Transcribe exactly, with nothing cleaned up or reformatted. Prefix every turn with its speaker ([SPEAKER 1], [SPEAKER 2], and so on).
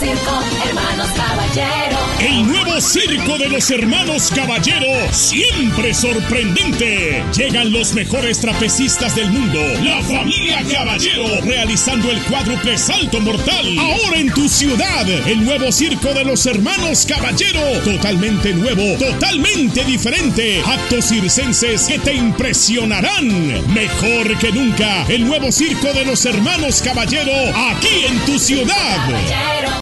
[SPEAKER 1] circo, hermanos Caballero.
[SPEAKER 2] El nuevo circo de los hermanos Caballero, siempre sorprendente. Llegan los mejores trapecistas del mundo, la familia Caballero, realizando el cuádruple salto mortal. Ahora en tu ciudad, el nuevo circo de los hermanos Caballero, totalmente nuevo, totalmente diferente. Actos circenses que te impresionarán. Mejor que nunca, el nuevo circo de los hermanos Caballero, aquí en tu ciudad.
[SPEAKER 1] Caballero.